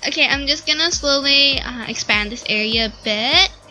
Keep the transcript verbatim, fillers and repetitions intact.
Okay, I'm just gonna slowly uh, expand this area a bit.